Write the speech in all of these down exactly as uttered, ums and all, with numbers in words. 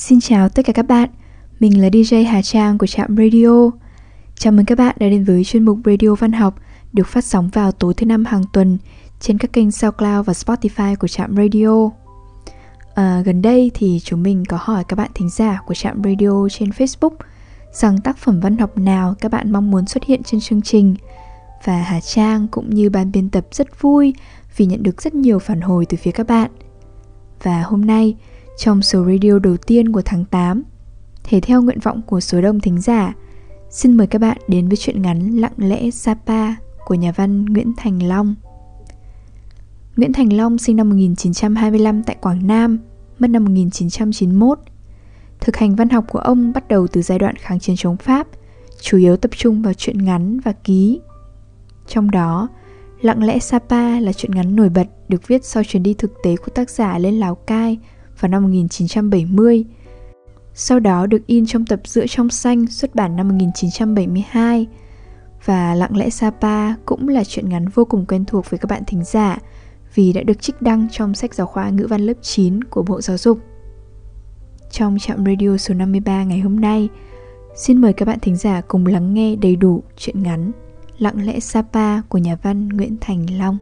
Xin chào tất cả các bạn, mình là đi jay Hà Trang của Trạm Radio. Chào mừng các bạn đã đến với chuyên mục Radio Văn học được phát sóng vào tối thứ năm hàng tuần trên các kênh SoundCloud và Spotify của Trạm Radio. À, gần đây thì chúng mình có hỏi các bạn thính giả của Trạm Radio trên Facebook rằng tác phẩm văn học nào các bạn mong muốn xuất hiện trên chương trình. Và Hà Trang cũng như ban biên tập rất vui vì nhận được rất nhiều phản hồi từ phía các bạn. Và hôm nay, trong số radio đầu tiên của tháng tám, thể theo nguyện vọng của số đông thính giả, xin mời các bạn đến với truyện ngắn Lặng lẽ Sapa của nhà văn Nguyễn Thành Long. Nguyễn Thành Long sinh năm một nghìn chín trăm hai mươi lăm tại Quảng Nam, mất năm một nghìn chín trăm chín mươi mốt. Thực hành văn học của ông bắt đầu từ giai đoạn kháng chiến chống Pháp, chủ yếu tập trung vào truyện ngắn và ký. Trong đó, Lặng lẽ Sapa là truyện ngắn nổi bật được viết sau chuyến đi thực tế của tác giả lên Lào Cai vào năm một nghìn chín trăm bảy mươi. Sau đó được in trong tập Giữa trong xanh xuất bản năm một nghìn chín trăm bảy mươi hai. Và Lặng lẽ Sapa cũng là truyện ngắn vô cùng quen thuộc với các bạn thính giả vì đã được trích đăng trong sách giáo khoa ngữ văn lớp chín của Bộ Giáo dục. Trong Trạm Radio số năm mươi ba ngày hôm nay, xin mời các bạn thính giả cùng lắng nghe đầy đủ truyện ngắn Lặng lẽ Sapa của nhà văn Nguyễn Thành Long.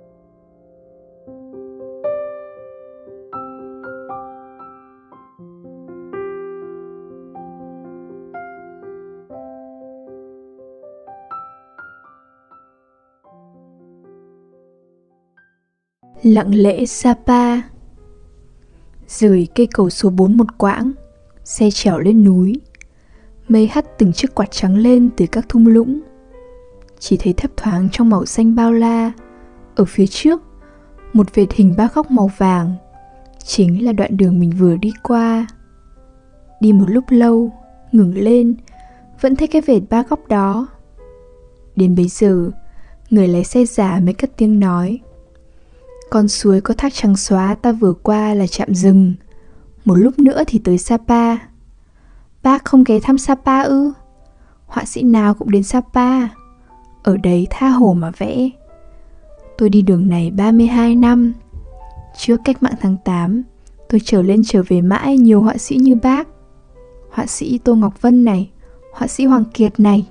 Lặng lẽ Sapa. Rời cây cầu số bốn một quãng, xe trèo lên núi. Mây hắt từng chiếc quạt trắng lên từ các thung lũng. Chỉ thấy thấp thoáng trong màu xanh bao la, ở phía trước, một vệt hình ba góc màu vàng. Chính là đoạn đường mình vừa đi qua. Đi một lúc lâu, ngừng lên, vẫn thấy cái vệt ba góc đó. Đến bấy giờ, người lái xe già mới cất tiếng nói: con suối có thác trắng xóa ta vừa qua là trạm dừng. Một lúc nữa thì tới Sapa. Bác không ghé thăm Sapa ư? Họa sĩ nào cũng đến Sapa. Ở đấy tha hồ mà vẽ. Tôi đi đường này ba mươi hai năm. Trước cách mạng tháng tám, tôi trở lên trở về mãi nhiều họa sĩ như bác. Họa sĩ Tô Ngọc Vân này, họa sĩ Hoàng Kiệt này.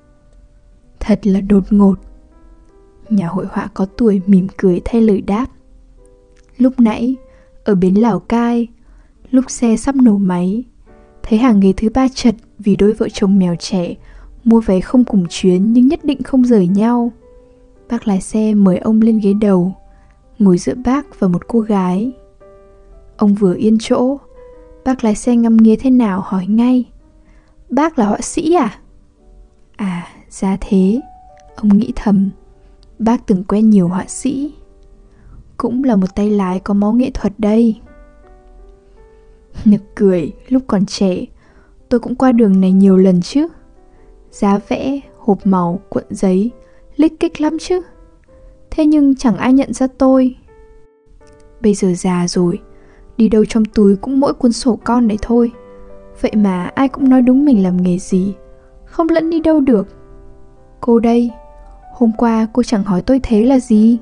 Thật là đột ngột. Nhà hội họa có tuổi mỉm cười thay lời đáp. Lúc nãy, ở bến Lào Cai, lúc xe sắp nổ máy, thấy hàng ghế thứ ba chật vì đôi vợ chồng mèo trẻ mua vé không cùng chuyến nhưng nhất định không rời nhau. Bác lái xe mời ông lên ghế đầu, ngồi giữa bác và một cô gái. Ông vừa yên chỗ, bác lái xe ngắm nghía thế nào hỏi ngay: bác là họa sĩ à? À, ra thế, ông nghĩ thầm. Bác từng quen nhiều họa sĩ, cũng là một tay lái có máu nghệ thuật đây. Nực cười, lúc còn trẻ, tôi cũng qua đường này nhiều lần chứ. Giá vẽ, hộp màu, cuộn giấy, lích kích lắm chứ. Thế nhưng chẳng ai nhận ra tôi. Bây giờ già rồi, đi đâu trong túi cũng mỗi cuốn sổ con đấy thôi. Vậy mà ai cũng nói đúng mình làm nghề gì, không lẫn đi đâu được. Cô đây, hôm qua cô chẳng hỏi tôi thế là gì.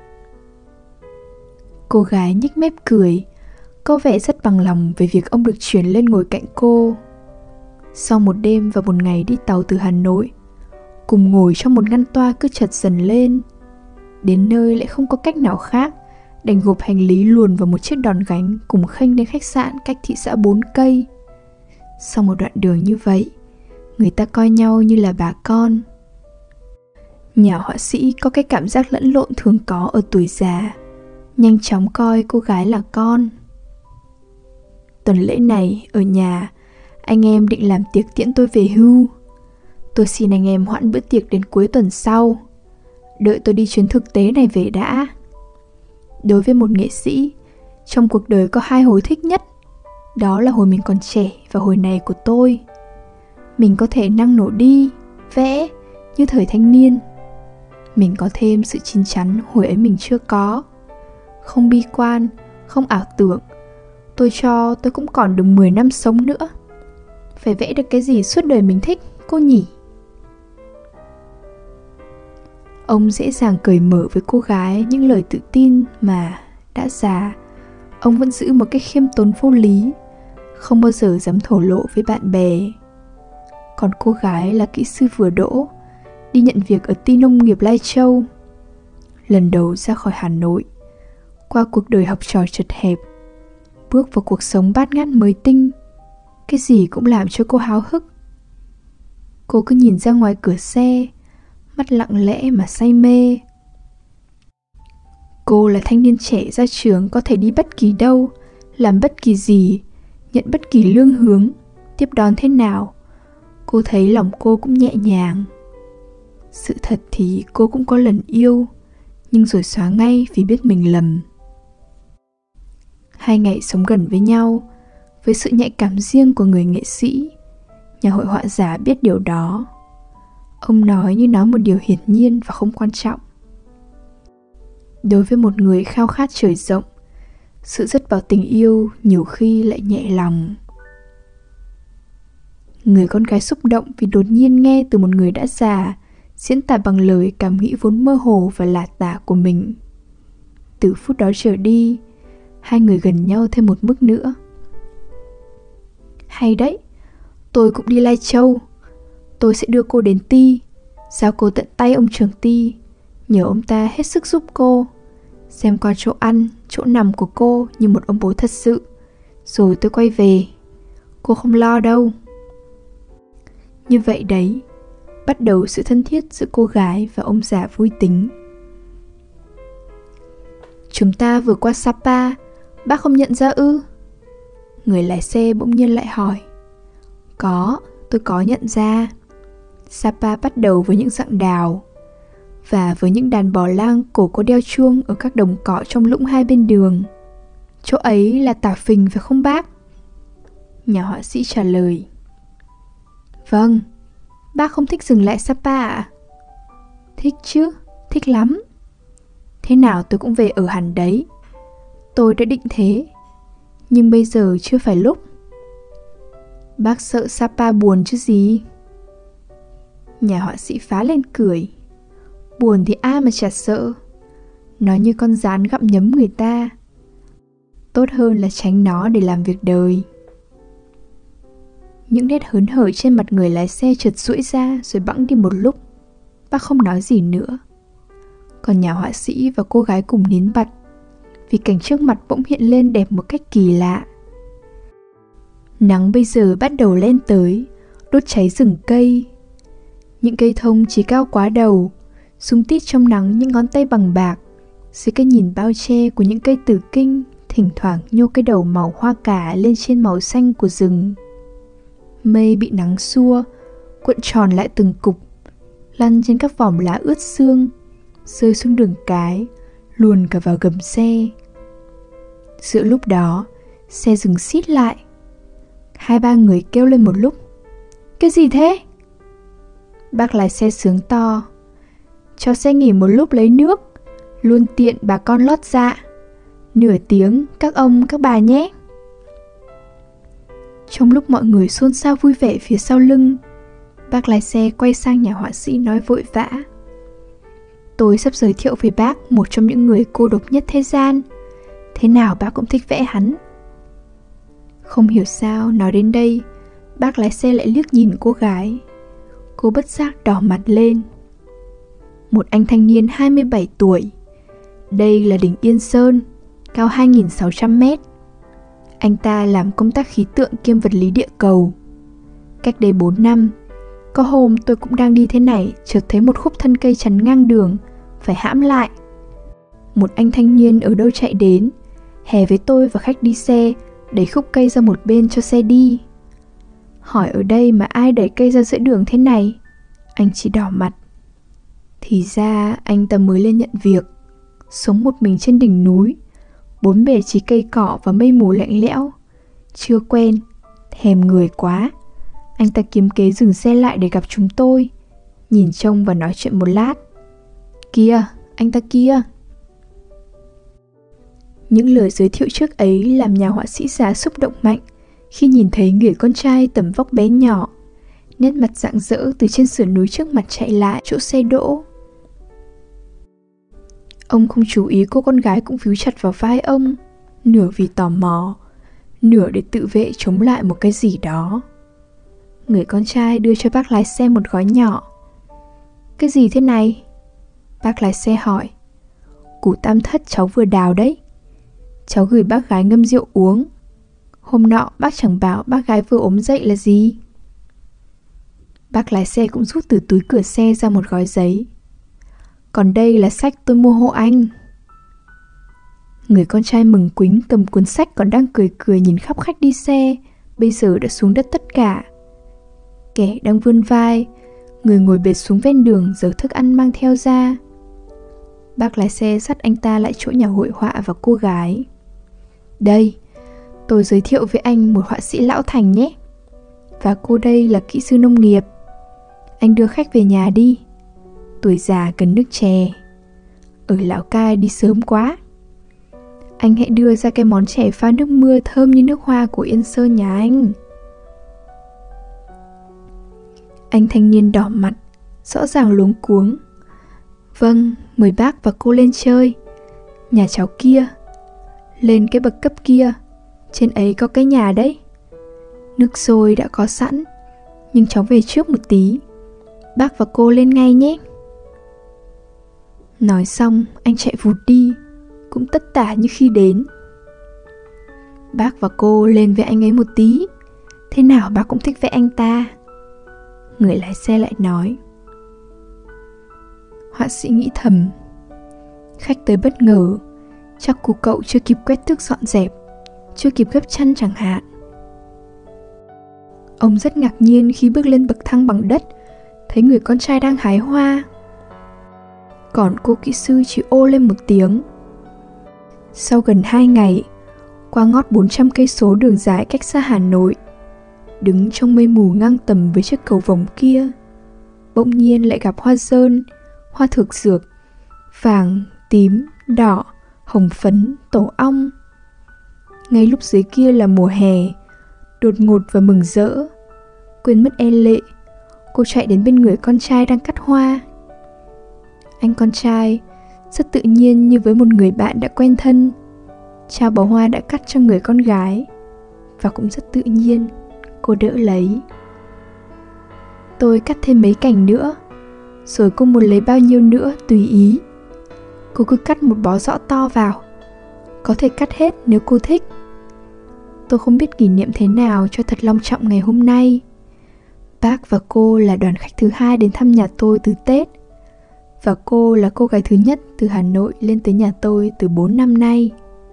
Cô gái nhếch mép cười, có vẻ rất bằng lòng về việc ông được chuyển lên ngồi cạnh cô. Sau một đêm và một ngày đi tàu từ Hà Nội, cùng ngồi trong một ngăn toa cứ chật dần lên. Đến nơi lại không có cách nào khác, đành gộp hành lý luồn vào một chiếc đòn gánh cùng khênh đến khách sạn cách thị xã bốn cây. Sau một đoạn đường như vậy, người ta coi nhau như là bà con. Nhà họa sĩ có cái cảm giác lẫn lộn thường có ở tuổi già, nhanh chóng coi cô gái là con. Tuần lễ này ở nhà, anh em định làm tiệc tiễn tôi về hưu. Tôi xin anh em hoãn bữa tiệc đến cuối tuần sau, đợi tôi đi chuyến thực tế này về đã. Đối với một nghệ sĩ, trong cuộc đời có hai hồi thích nhất. Đó là hồi mình còn trẻ và hồi này của tôi. Mình có thể năng nổ đi, vẽ như thời thanh niên. Mình có thêm sự chín chắn hồi ấy mình chưa có. Không bi quan, không ảo tưởng. Tôi cho tôi cũng còn được mười năm sống nữa. Phải vẽ được cái gì suốt đời mình thích, cô nhỉ? Ông dễ dàng cởi mở với cô gái những lời tự tin mà đã già, ông vẫn giữ một cách khiêm tốn vô lý, không bao giờ dám thổ lộ với bạn bè. Còn cô gái là kỹ sư vừa đỗ, đi nhận việc ở ty nông nghiệp Lai Châu. Lần đầu ra khỏi Hà Nội, qua cuộc đời học trò chật hẹp, bước vào cuộc sống bát ngát mới tinh, cái gì cũng làm cho cô háo hức. Cô cứ nhìn ra ngoài cửa xe, mắt lặng lẽ mà say mê. Cô là thanh niên trẻ ra trường, có thể đi bất kỳ đâu, làm bất kỳ gì, nhận bất kỳ lương hướng, tiếp đón thế nào. Cô thấy lòng cô cũng nhẹ nhàng. Sự thật thì cô cũng có lần yêu, nhưng rồi xóa ngay vì biết mình lầm. Hai ngày sống gần với nhau, với sự nhạy cảm riêng của người nghệ sĩ, nhà hội họa giả biết điều đó. Ông nói như nói một điều hiển nhiên và không quan trọng. Đối với một người khao khát trời rộng, sự dứt vào tình yêu nhiều khi lại nhẹ lòng. Người con gái xúc động vì đột nhiên nghe từ một người đã già diễn tả bằng lời cảm nghĩ vốn mơ hồ và lả tả của mình. Từ phút đó trở đi, hai người gần nhau thêm một mức nữa. Hay đấy, tôi cũng đi Lai Châu. Tôi sẽ đưa cô đến ty, giao cô tận tay ông trưởng ty, nhờ ông ta hết sức giúp cô, xem qua chỗ ăn, chỗ nằm của cô như một ông bố thật sự. Rồi tôi quay về, cô không lo đâu. Như vậy đấy, bắt đầu sự thân thiết giữa cô gái và ông già vui tính. Chúng ta vừa qua Sapa, bác không nhận ra ư? Người lái xe bỗng nhiên lại hỏi. Có, tôi có nhận ra. Sapa bắt đầu với những dặng đào, và với những đàn bò lang cổ có đeo chuông ở các đồng cỏ trong lũng hai bên đường. Chỗ ấy là Tả Phình phải không bác? Nhà họa sĩ trả lời. Vâng, bác không thích dừng lại Sapa à? Thích chứ, thích lắm. Thế nào tôi cũng về ở hẳn đấy. Tôi đã định thế, nhưng bây giờ chưa phải lúc. Bác sợ Sapa buồn chứ gì? Nhà họa sĩ phá lên cười. Buồn thì ai mà chả sợ. Nó như con gián gặm nhấm người ta. Tốt hơn là tránh nó để làm việc đời. Những nét hớn hở trên mặt người lái xe chợt duỗi ra rồi bẵng đi một lúc. Bác không nói gì nữa. Còn nhà họa sĩ và cô gái cùng nín bặt, vì cảnh trước mặt bỗng hiện lên đẹp một cách kỳ lạ. Nắng bây giờ bắt đầu lên tới, đốt cháy rừng cây. Những cây thông chỉ cao quá đầu, rung tít trong nắng những ngón tay bằng bạc. Dưới cái nhìn bao che của những cây tử kinh, thỉnh thoảng nhô cái đầu màu hoa cà lên trên màu xanh của rừng. Mây bị nắng xua, cuộn tròn lại từng cục, lăn trên các vòm lá ướt sương, rơi xuống đường cái, luồn cả vào gầm xe. Giữa lúc đó, xe dừng xít lại. Hai ba người kêu lên một lúc. Cái gì thế? Bác lái xe sướng to. Cho xe nghỉ một lúc lấy nước, luôn tiện bà con lót dạ. Nửa tiếng các ông các bà nhé. Trong lúc mọi người xôn xao vui vẻ phía sau lưng, bác lái xe quay sang nhà họa sĩ nói vội vã. Tôi sắp giới thiệu với bác một trong những người cô độc nhất thế gian. Thế nào bác cũng thích vẽ hắn. Không hiểu sao nói đến đây, bác lái xe lại liếc nhìn cô gái. Cô bất giác đỏ mặt lên. Một anh thanh niên hai mươi bảy tuổi. Đây là đỉnh Yên Sơn, cao hai nghìn sáu trăm mét. Anh ta làm công tác khí tượng kiêm vật lý địa cầu. Cách đây bốn năm, có hôm tôi cũng đang đi thế này, chợt thấy một khúc thân cây chắn ngang đường, phải hãm lại. Một anh thanh niên ở đâu chạy đến, hè với tôi và khách đi xe, đẩy khúc cây ra một bên cho xe đi. Hỏi ở đây mà ai đẩy cây ra giữa đường thế này? Anh chỉ đỏ mặt. Thì ra anh ta mới lên nhận việc, sống một mình trên đỉnh núi, bốn bề chỉ cây cỏ và mây mù lạnh lẽo. Chưa quen, thèm người quá. Anh ta kiếm kế dừng xe lại để gặp chúng tôi, nhìn trông và nói chuyện một lát. Kìa, anh ta kia. Những lời giới thiệu trước ấy làm nhà họa sĩ già xúc động mạnh khi nhìn thấy người con trai tầm vóc bé nhỏ, nét mặt rạng rỡ từ trên sườn núi trước mặt chạy lại chỗ xe đỗ. Ông không chú ý cô con gái cũng víu chặt vào vai ông, nửa vì tò mò, nửa để tự vệ chống lại một cái gì đó. Người con trai đưa cho bác lái xe một gói nhỏ. Cái gì thế này? Bác lái xe hỏi. Củ tam thất cháu vừa đào đấy. Cháu gửi bác gái ngâm rượu uống. Hôm nọ bác chẳng bảo bác gái vừa ốm dậy là gì. Bác lái xe cũng rút từ túi cửa xe ra một gói giấy. Còn đây là sách tôi mua hộ anh. Người con trai mừng quính cầm cuốn sách còn đang cười cười nhìn khắp khách đi xe, bây giờ đã xuống đất tất cả. Kẻ đang vươn vai, người ngồi bệt xuống ven đường giở thức ăn mang theo ra. Bác lái xe dắt anh ta lại chỗ nhà hội họa và cô gái. Đây, tôi giới thiệu với anh một họa sĩ lão thành nhé. Và cô đây là kỹ sư nông nghiệp. Anh đưa khách về nhà đi. Tuổi già cần nước chè. Ở Lào Cai đi sớm quá. Anh hãy đưa ra cái món chè pha nước mưa thơm như nước hoa của Yên Sơn nhà anh. Anh thanh niên đỏ mặt, rõ ràng luống cuống. Vâng, mời bác và cô lên chơi. Nhà cháu kia. Lên cái bậc cấp kia. Trên ấy có cái nhà đấy. Nước sôi đã có sẵn, nhưng cháu về trước một tí. Bác và cô lên ngay nhé. Nói xong, anh chạy vụt đi, cũng tất tả như khi đến. Bác và cô lên với anh ấy một tí. Thế nào bác cũng thích vẽ anh ta. Người lái xe lại nói. Họa sĩ nghĩ thầm. Khách tới bất ngờ, chắc cô cậu chưa kịp quét tước dọn dẹp, chưa kịp gấp chăn chẳng hạn. Ông rất ngạc nhiên khi bước lên bậc thang bằng đất, thấy người con trai đang hái hoa. Còn cô kỹ sư chỉ ô lên một tiếng. Sau gần hai ngày, qua ngót bốn trăm cây số đường dài cách xa Hà Nội, đứng trong mây mù ngang tầm với chiếc cầu vồng kia, bỗng nhiên lại gặp hoa dơn, hoa thược dược, vàng, tím, đỏ, hồng phấn, tổ ong. Ngay lúc dưới kia là mùa hè, đột ngột và mừng rỡ. Quên mất e lệ, cô chạy đến bên người con trai đang cắt hoa. Anh con trai rất tự nhiên như với một người bạn đã quen thân, trao bó hoa đã cắt cho người con gái. Và cũng rất tự nhiên, cô đỡ lấy. Tôi cắt thêm mấy cành nữa, rồi cô muốn lấy bao nhiêu nữa tùy ý. Cô cứ cắt một bó rõ to vào, có thể cắt hết nếu cô thích. Tôi không biết kỷ niệm thế nào cho thật long trọng ngày hôm nay. Bác và cô là đoàn khách thứ hai đến thăm nhà tôi từ Tết, và cô là cô gái thứ nhất từ Hà Nội lên tới nhà tôi từ bốn năm nay.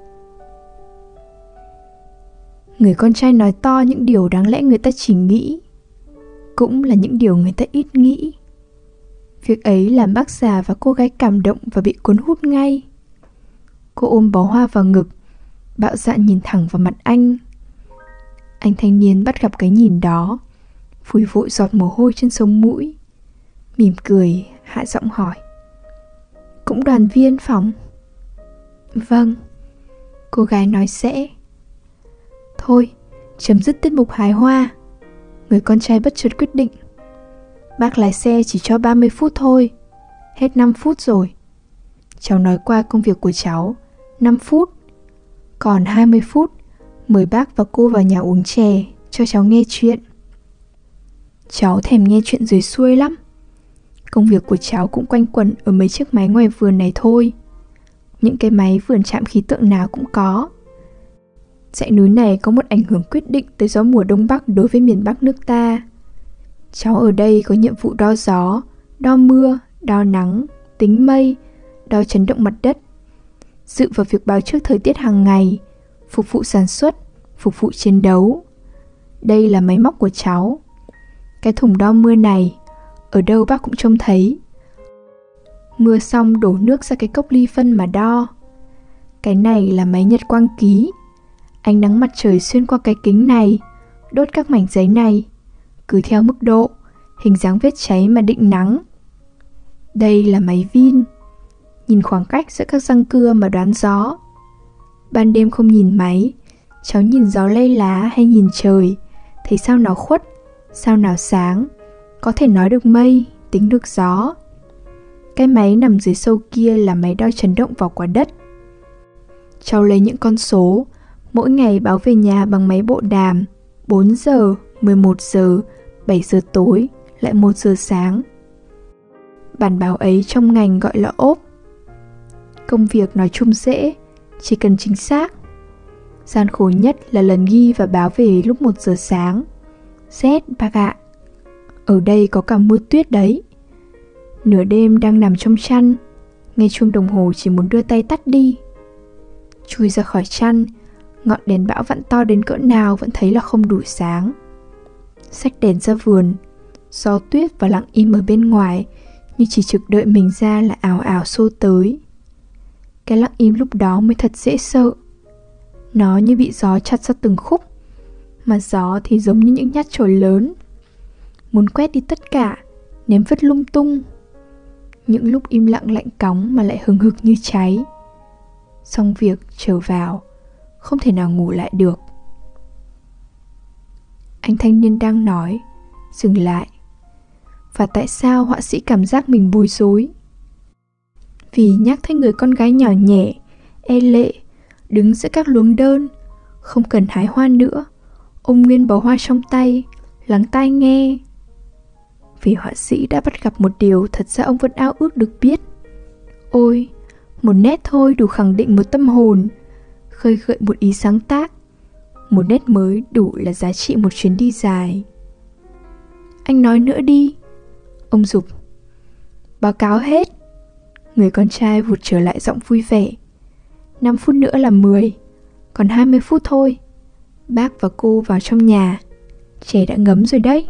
Người con trai nói to những điều đáng lẽ người ta chỉ nghĩ, cũng là những điều người ta ít nghĩ. Việc ấy làm bác già và cô gái cảm động và bị cuốn hút ngay. Cô ôm bó hoa vào ngực, bạo dạn nhìn thẳng vào mặt anh. Anh thanh niên bắt gặp cái nhìn đó, phủi vội giọt mồ hôi trên sống mũi, mỉm cười, hạ giọng hỏi. Cũng đoàn viên phỏng? Vâng, cô gái nói sẽ. Thôi, chấm dứt tiết mục hái hoa. Người con trai bất chợt quyết định. Bác lái xe chỉ cho ba mươi phút thôi. Hết năm phút rồi. Cháu nói qua công việc của cháu, năm phút. Còn hai mươi phút, mời bác và cô vào nhà uống chè, cho cháu nghe chuyện. Cháu thèm nghe chuyện dưới xuôi lắm. Công việc của cháu cũng quanh quẩn ở mấy chiếc máy ngoài vườn này thôi. Những cái máy vườn trạm khí tượng nào cũng có. Dãy núi này có một ảnh hưởng quyết định tới gió mùa Đông Bắc đối với miền Bắc nước ta. Cháu ở đây có nhiệm vụ đo gió, đo mưa, đo nắng, tính mây, đo chấn động mặt đất, dự vào việc báo trước thời tiết hàng ngày, phục vụ sản xuất, phục vụ chiến đấu. Đây là máy móc của cháu. Cái thùng đo mưa này, ở đâu bác cũng trông thấy. Mưa xong đổ nước ra cái cốc ly phân mà đo. Cái này là máy nhật quang ký. Ánh nắng mặt trời xuyên qua cái kính này, đốt các mảnh giấy này, cứ theo mức độ, hình dáng vết cháy mà định nắng. Đây là máy vin. Nhìn khoảng cách giữa các răng cưa mà đoán gió. Ban đêm không nhìn máy, cháu nhìn gió lay lá hay nhìn trời, thấy sao nào khuất, sao nào sáng, có thể nói được mây, tính được gió. Cái máy nằm dưới sâu kia là máy đo chấn động vào quả đất. Cháu lấy những con số Mỗi ngày báo về nhà bằng máy bộ đàm, bốn giờ, mười một giờ, bảy giờ tối, lại một giờ sáng. Bản báo ấy trong ngành gọi là ốp. Công việc nói chung dễ, chỉ cần chính xác. Gian khổ nhất là lần ghi và báo về lúc một giờ sáng. Rét bác ạ. Ở đây có cả mưa tuyết đấy. Nửa đêm đang nằm trong chăn, nghe chuông đồng hồ chỉ muốn đưa tay tắt đi. Chui ra khỏi chăn, ngọn đèn bão vặn to đến cỡ nào vẫn thấy là không đủ sáng. Xách đèn ra vườn, gió tuyết và lặng im ở bên ngoài như chỉ trực đợi mình ra là ào ào xô tới. Cái lặng im lúc đó mới thật dễ sợ. Nó như bị gió chặt ra từng khúc, mà gió thì giống như những nhát chổi lớn, muốn quét đi tất cả, ném vứt lung tung. Những lúc im lặng lạnh cóng mà lại hừng hực như cháy. Xong việc trở vào, không thể nào ngủ lại được. Anh thanh niên đang nói, dừng lại. Và tại sao họa sĩ cảm giác mình bối rối? Vì nhắc thấy người con gái nhỏ nhẹ, e lệ, đứng giữa các luống đơn, không cần hái hoa nữa, ôm nguyên bó hoa trong tay, lắng tai nghe. Vì họa sĩ đã bắt gặp một điều thật ra ông vẫn ao ước được biết. Ôi, một nét thôi đủ khẳng định một tâm hồn, khơi gợi một ý sáng tác. Một nét mới đủ là giá trị một chuyến đi dài. Anh nói nữa đi, ông giục. Báo cáo hết. Người con trai vụt trở lại giọng vui vẻ. Năm phút nữa là mười, còn hai mươi phút thôi. Bác và cô vào trong nhà, trẻ đã ngấm rồi đấy.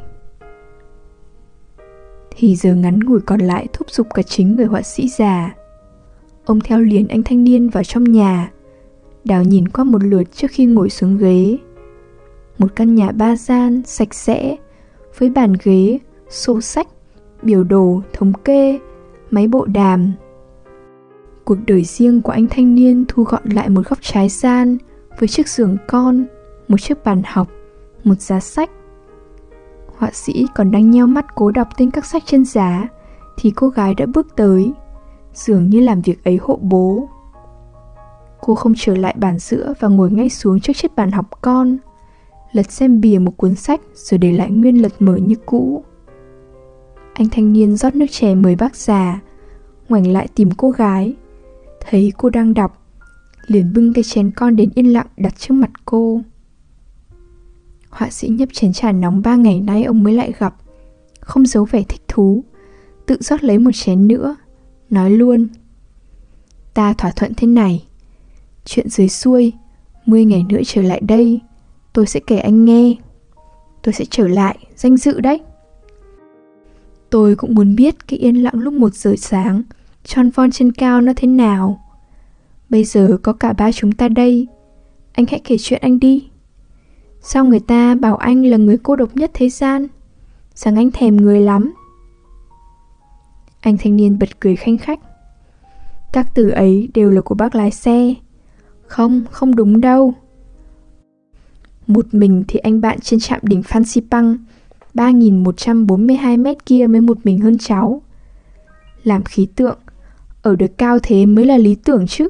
Thì giờ ngắn ngủi còn lại thúc giục cả chính người họa sĩ già. Ông theo liền anh thanh niên vào trong nhà, đảo nhìn qua một lượt trước khi ngồi xuống ghế. Một căn nhà ba gian, sạch sẽ, với bàn ghế, sổ sách, biểu đồ, thống kê, máy bộ đàm. Cuộc đời riêng của anh thanh niên thu gọn lại một góc trái gian, với chiếc giường con, một chiếc bàn học, một giá sách. Họa sĩ còn đang nheo mắt cố đọc tên các sách trên giá, thì cô gái đã bước tới, dường như làm việc ấy hộ bố. Cô không trở lại bàn giữa và ngồi ngay xuống trước chiếc bàn học con, lật xem bìa một cuốn sách rồi để lại nguyên lật mở như cũ. Anh thanh niên rót nước chè mời bác già, ngoảnh lại tìm cô gái, thấy cô đang đọc, liền bưng cái chén con đến yên lặng đặt trước mặt cô. Họa sĩ nhấp chén trà nóng ba ngày nay ông mới lại gặp, không giấu vẻ thích thú, tự rót lấy một chén nữa, nói luôn. Ta thỏa thuận thế này, chuyện dưới xuôi, mười ngày nữa trở lại đây, tôi sẽ kể anh nghe. Tôi sẽ trở lại, danh dự đấy. Tôi cũng muốn biết cái yên lặng lúc một giờ sáng, tròn von trên cao nó thế nào. Bây giờ có cả ba chúng ta đây, anh hãy kể chuyện anh đi. Sao người ta bảo anh là người cô độc nhất thế gian, rằng anh thèm người lắm. Anh thanh niên bật cười khanh khách. Các từ ấy đều là của bác lái xe. Không, không đúng đâu. Một mình thì anh bạn trên trạm đỉnh Phan Xipang, ba nghìn một trăm bốn mươi hai mét kia mới một mình hơn cháu. Làm khí tượng, ở được cao thế mới là lý tưởng chứ.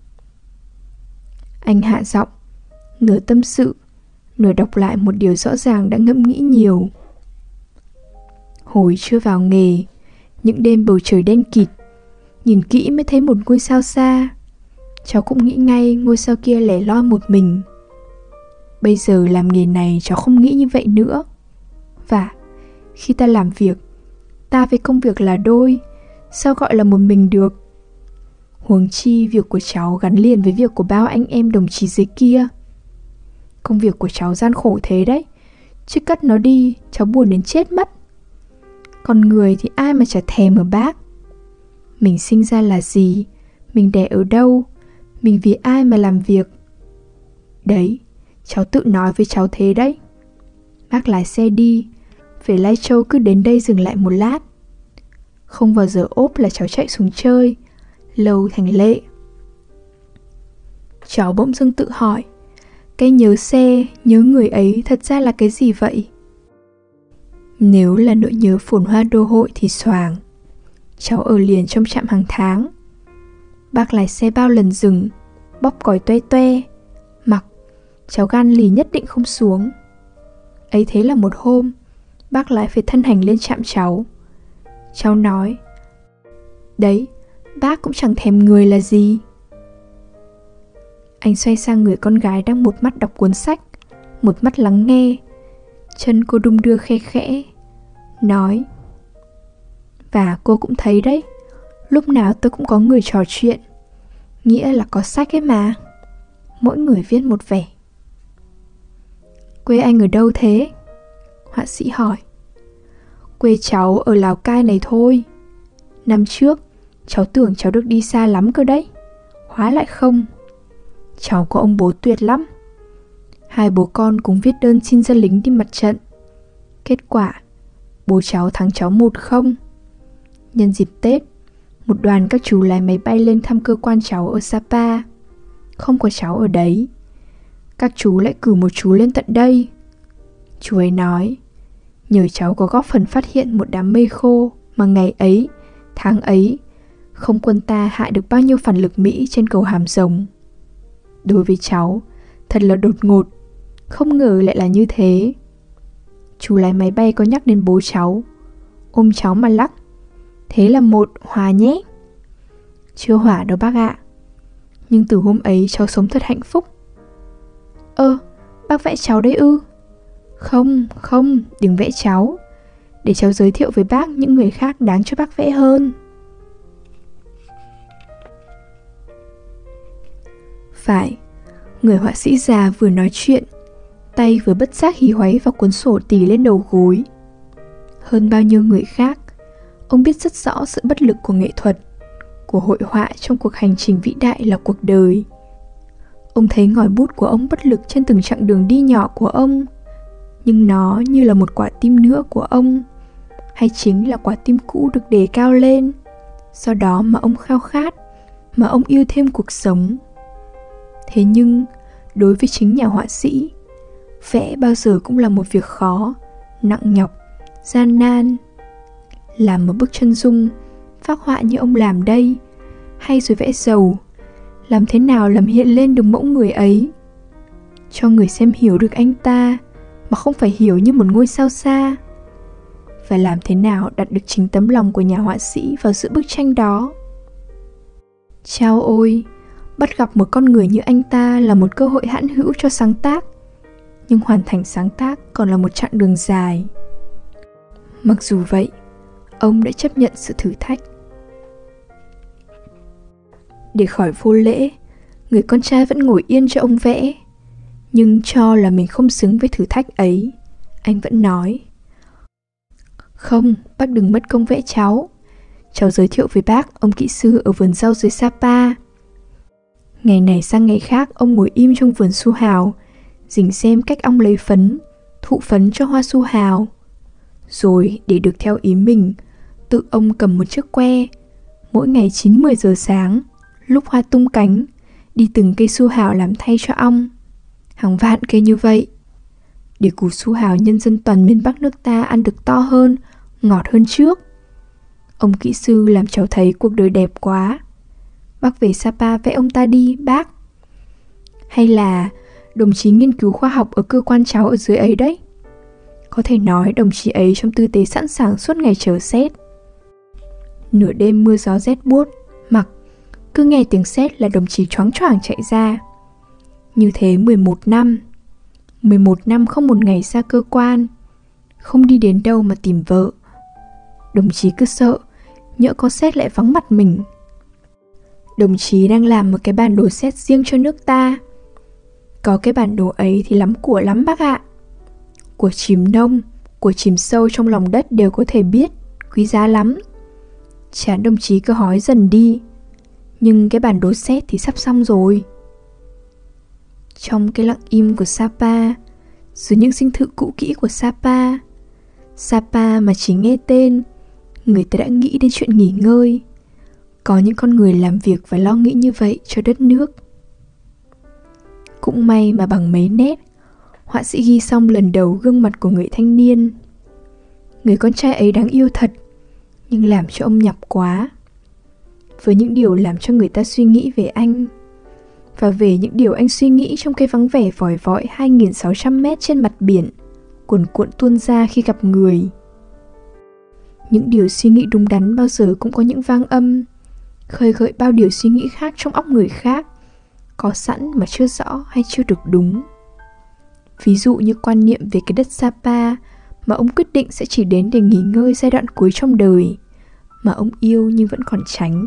Anh hạ giọng, nửa tâm sự, nửa đọc lại một điều rõ ràng đã ngẫm nghĩ nhiều. Hồi chưa vào nghề, những đêm bầu trời đen kịt, nhìn kỹ mới thấy một ngôi sao xa. Cháu cũng nghĩ ngay ngôi sao kia lẻ loi một mình. Bây giờ làm nghề này cháu không nghĩ như vậy nữa. Và khi ta làm việc, ta với công việc là đôi, sao gọi là một mình được? Huống chi việc của cháu gắn liền với việc của bao anh em đồng chí dưới kia. Công việc của cháu gian khổ thế đấy, chứ cất nó đi cháu buồn đến chết mất. Còn người thì ai mà chả thèm ở bác. Mình sinh ra là gì, mình đẻ ở đâu, mình vì ai mà làm việc. Đấy, cháu tự nói với cháu thế đấy. Bác lái xe đi, về Lai Châu cứ đến đây dừng lại một lát. Không vào giờ ốp là cháu chạy xuống chơi, lâu thành lệ. Cháu bỗng dưng tự hỏi, cái nhớ xe, nhớ người ấy thật ra là cái gì vậy? Nếu là nỗi nhớ phồn hoa đô hội thì xoàng. Cháu ở liền trong trạm hàng tháng. Bác lái xe bao lần dừng, bóp còi toe toe, mặc, cháu gan lì nhất định không xuống. Ấy thế là một hôm, bác lại phải thân hành lên trạm cháu. Cháu nói, đấy, bác cũng chẳng thèm người là gì. Anh xoay sang người con gái đang một mắt đọc cuốn sách, một mắt lắng nghe. Chân cô đung đưa khe khẽ, nói, và cô cũng thấy đấy, lúc nào tôi cũng có người trò chuyện, nghĩa là có sách ấy mà. Mỗi người viết một vẻ. Quê anh ở đâu thế? Họa sĩ hỏi. Quê cháu ở Lào Cai này thôi. Năm trước, cháu tưởng cháu được đi xa lắm cơ đấy. Hóa lại không. Cháu có ông bố tuyệt lắm. Hai bố con cùng viết đơn xin ra lính đi mặt trận. Kết quả, bố cháu thắng cháu một không. Nhân dịp Tết, một đoàn các chú lái máy bay lên thăm cơ quan cháu ở Sapa. Không có cháu ở đấy. Các chú lại cử một chú lên tận đây. Chú ấy nói, nhờ cháu có góp phần phát hiện một đám mây khô mà ngày ấy, tháng ấy, không quân ta hại được bao nhiêu phản lực Mỹ trên cầu Hàm Rồng. Đối với cháu, thật là đột ngột, không ngờ lại là như thế. Chú lái máy bay có nhắc đến bố cháu, ôm cháu mà lắc. Thế là một Hòa nhé. Chưa hỏa đâu bác ạ. Nhưng từ hôm ấy cháu sống thật hạnh phúc. Ơ, bác vẽ cháu đấy ư? Không, không, đừng vẽ cháu. Để cháu giới thiệu với bác những người khác đáng cho bác vẽ hơn. Phải, người họa sĩ già vừa nói chuyện, tay vừa bất giác hí hoáy vào cuốn sổ tì lên đầu gối. Hơn bao nhiêu người khác, ông biết rất rõ sự bất lực của nghệ thuật, của hội họa trong cuộc hành trình vĩ đại là cuộc đời. Ông thấy ngòi bút của ông bất lực trên từng chặng đường đi nhỏ của ông, nhưng nó như là một quả tim nữa của ông, hay chính là quả tim cũ được đề cao lên, do đó mà ông khao khát, mà ông yêu thêm cuộc sống. Thế nhưng, đối với chính nhà họa sĩ, vẽ bao giờ cũng là một việc khó, nặng nhọc, gian nan. Làm một bức chân dung, phác họa như ông làm đây, hay rồi vẽ dầu, làm thế nào làm hiện lên được mẫu người ấy, cho người xem hiểu được anh ta, mà không phải hiểu như một ngôi sao xa. Và làm thế nào đặt được chính tấm lòng của nhà họa sĩ vào giữa bức tranh đó. Chao ôi, bắt gặp một con người như anh ta là một cơ hội hãn hữu cho sáng tác. Nhưng hoàn thành sáng tác còn là một chặng đường dài. Mặc dù vậy, ông đã chấp nhận sự thử thách. Để khỏi vô lễ, người con trai vẫn ngồi yên cho ông vẽ. Nhưng cho là mình không xứng với thử thách ấy, anh vẫn nói, không, bác đừng mất công vẽ cháu. Cháu giới thiệu với bác ông kỹ sư ở vườn rau dưới Sapa. Ngày này sang ngày khác, ông ngồi im trong vườn su hào, rình xem cách ông lấy phấn, thụ phấn cho hoa su hào. Rồi để được theo ý mình, tự ông cầm một chiếc que, mỗi ngày chín mười giờ sáng, lúc hoa tung cánh, đi từng cây su hào làm thay cho ong. Hàng vạn cây như vậy, để củ su hào nhân dân toàn miền Bắc nước ta ăn được to hơn, ngọt hơn trước. Ông kỹ sư làm cháu thấy cuộc đời đẹp quá. Bác về Sapa vẽ ông ta đi, bác. Hay là đồng chí nghiên cứu khoa học ở cơ quan cháu ở dưới ấy đấy. Có thể nói đồng chí ấy trong tư thế sẵn sàng suốt ngày chờ sét. Nửa đêm mưa gió rét buốt, mặc, cứ nghe tiếng sét là đồng chí choáng choàng chạy ra. Như thế mười một năm. mười một năm không một ngày ra cơ quan, không đi đến đâu mà tìm vợ. Đồng chí cứ sợ, nhỡ có sét lại vắng mặt mình. Đồng chí đang làm một cái bản đồ sét riêng cho nước ta. Có cái bản đồ ấy thì lắm của lắm bác ạ. Của chìm nông, của chìm sâu trong lòng đất đều có thể biết, quý giá lắm. Chán đồng chí cứ hói dần đi. Nhưng cái bản đồ sét thì sắp xong rồi. Trong cái lặng im của Sapa, dưới những dinh thự cũ kỹ của Sapa, Sapa mà chỉ nghe tên, người ta đã nghĩ đến chuyện nghỉ ngơi. Có những con người làm việc và lo nghĩ như vậy cho đất nước. Cũng may mà bằng mấy nét, họa sĩ ghi xong lần đầu gương mặt của người thanh niên. Người con trai ấy đáng yêu thật, nhưng làm cho ông nhọc quá. Với những điều làm cho người ta suy nghĩ về anh, và về những điều anh suy nghĩ trong cái vắng vẻ vòi vọi hai nghìn sáu trăm mét trên mặt biển, cuồn cuộn tuôn ra khi gặp người. Những điều suy nghĩ đúng đắn bao giờ cũng có những vang âm, khơi gợi bao điều suy nghĩ khác trong óc người khác, có sẵn mà chưa rõ hay chưa được đúng. Ví dụ như quan niệm về cái đất Sapa mà ông quyết định sẽ chỉ đến để nghỉ ngơi giai đoạn cuối trong đời, mà ông yêu nhưng vẫn còn tránh.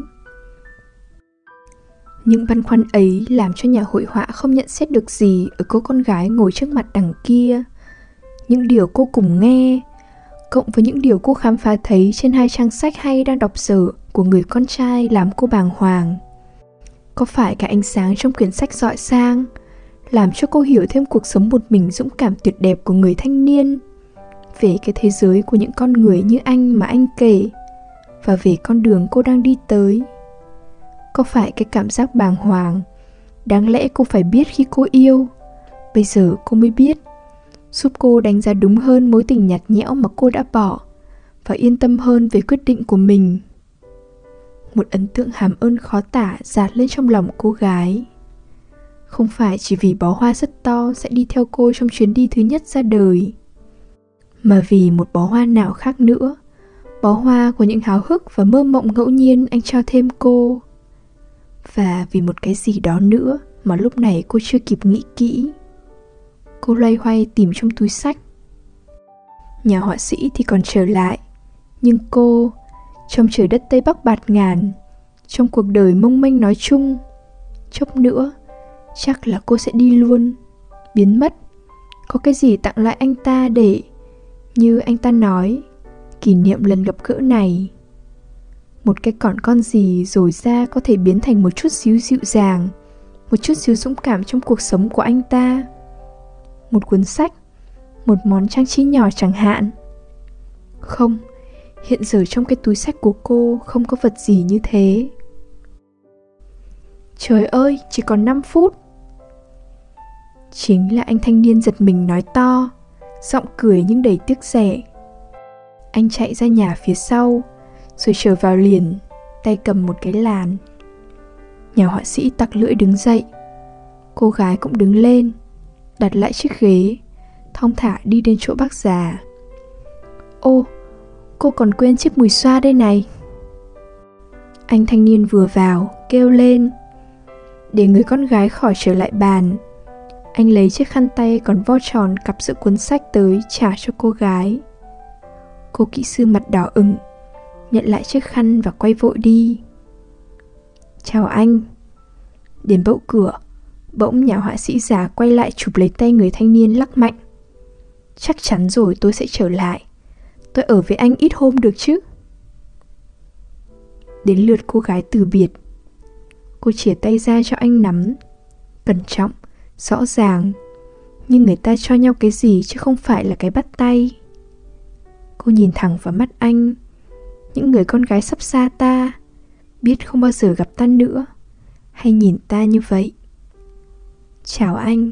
Những băn khoăn ấy làm cho nhà hội họa không nhận xét được gì ở cô con gái ngồi trước mặt đằng kia. Những điều cô cùng nghe, cộng với những điều cô khám phá thấy trên hai trang sách hay đang đọc dở của người con trai làm cô bàng hoàng. Có phải cái ánh sáng trong quyển sách rọi sang làm cho cô hiểu thêm cuộc sống một mình dũng cảm tuyệt đẹp của người thanh niên, về cái thế giới của những con người như anh mà anh kể, và về con đường cô đang đi tới? Có phải cái cảm giác bàng hoàng đáng lẽ cô phải biết khi cô yêu, bây giờ cô mới biết, giúp cô đánh giá đúng hơn mối tình nhạt nhẽo mà cô đã bỏ, và yên tâm hơn về quyết định của mình? Một ấn tượng hàm ơn khó tả dạt lên trong lòng cô gái. Không phải chỉ vì bó hoa rất to sẽ đi theo cô trong chuyến đi thứ nhất ra đời, mà vì một bó hoa nào khác nữa, bó hoa của những háo hức và mơ mộng ngẫu nhiên anh trao thêm cô. Và vì một cái gì đó nữa mà lúc này cô chưa kịp nghĩ kỹ. Cô loay hoay tìm trong túi sách. Nhà họa sĩ thì còn trở lại, nhưng cô, trong trời đất Tây Bắc bạt ngàn, trong cuộc đời mông mênh nói chung, chốc nữa chắc là cô sẽ đi luôn, biến mất. Có cái gì tặng lại anh ta để, như anh ta nói, kỷ niệm lần gặp gỡ này. Một cái cỏn con gì rồi ra có thể biến thành một chút xíu dịu dàng, một chút xíu dũng cảm trong cuộc sống của anh ta. Một cuốn sách, một món trang trí nhỏ chẳng hạn. Không, hiện giờ trong cái túi sách của cô không có vật gì như thế. Trời ơi, chỉ còn năm phút. Chính là anh thanh niên giật mình nói to, giọng cười nhưng đầy tiếc rẻ. Anh chạy ra nhà phía sau, rồi trở vào liền, tay cầm một cái làn. Nhà họa sĩ tặc lưỡi đứng dậy. Cô gái cũng đứng lên, đặt lại chiếc ghế, thong thả đi đến chỗ bác già. Ô, cô còn quên chiếc mùi xoa đây này. Anh thanh niên vừa vào, kêu lên. Để người con gái khỏi trở lại bàn, anh lấy chiếc khăn tay còn vo tròn cặp giữa cuốn sách tới trả cho cô gái. Cô kỹ sư mặt đỏ ửng, nhận lại chiếc khăn và quay vội đi. Chào anh. Đến bậu cửa, bỗng nhà họa sĩ già quay lại chụp lấy tay người thanh niên lắc mạnh. Chắc chắn rồi, tôi sẽ trở lại. Tôi ở với anh ít hôm được chứ. Đến lượt cô gái từ biệt. Cô chìa tay ra cho anh nắm, cẩn trọng, rõ ràng, nhưng người ta cho nhau cái gì chứ không phải là cái bắt tay. Cô nhìn thẳng vào mắt anh. Những người con gái sắp xa ta, biết không bao giờ gặp ta nữa, hay nhìn ta như vậy. Chào anh.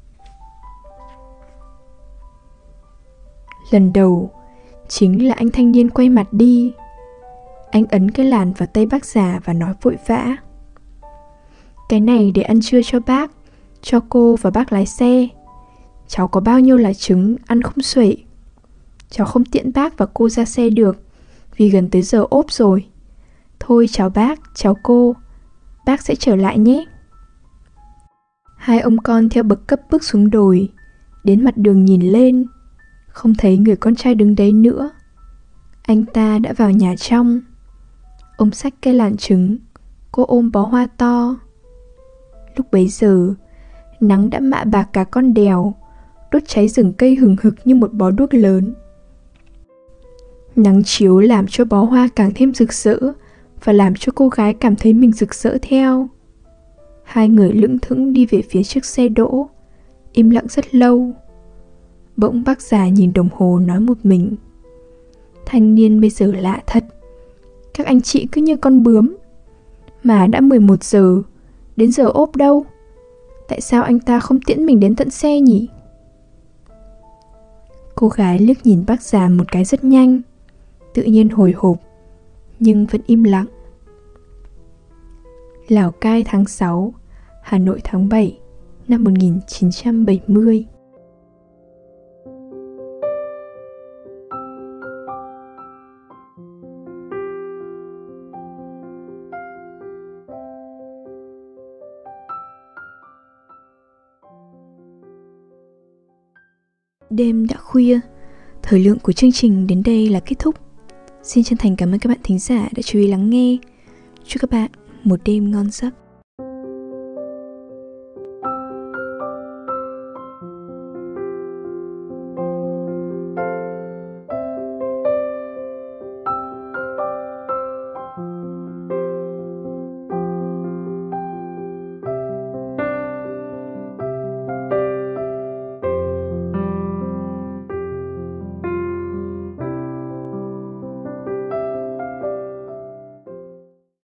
Lần đầu, chính là anh thanh niên quay mặt đi. Anh ấn cái làn vào tay bác già và nói vội vã. Cái này để ăn trưa cho bác, cho cô và bác lái xe. Cháu có bao nhiêu là trứng, ăn không xuể. Cháu không tiễn bác và cô ra xe được, vì gần tới giờ ốp rồi. Thôi chào bác, chào cô, bác sẽ trở lại nhé. Hai ông con theo bậc cấp bước xuống đồi, đến mặt đường nhìn lên, không thấy người con trai đứng đấy nữa. Anh ta đã vào nhà trong. Ông xách cây làn trứng, cô ôm bó hoa to. Lúc bấy giờ, nắng đã mạ bạc cả con đèo, đốt cháy rừng cây hừng hực như một bó đuốc lớn. Nắng chiếu làm cho bó hoa càng thêm rực rỡ, và làm cho cô gái cảm thấy mình rực rỡ theo. Hai người lững thững đi về phía chiếc xe đỗ, im lặng rất lâu. Bỗng bác già nhìn đồng hồ nói một mình. Thanh niên bây giờ lạ thật, các anh chị cứ như con bướm. Mà đã mười một giờ, đến giờ ốp đâu? Tại sao anh ta không tiễn mình đến tận xe nhỉ? Cô gái liếc nhìn bác già một cái rất nhanh, tự nhiên hồi hộp, nhưng vẫn im lặng. Lào Cai tháng sáu, Hà Nội tháng bảy năm một nghìn chín trăm bảy mươi. Đêm đã khuya, thời lượng của chương trình đến đây là kết thúc. Xin chân thành cảm ơn các bạn thính giả đã chú ý lắng nghe. Chúc các bạn một đêm ngon giấc.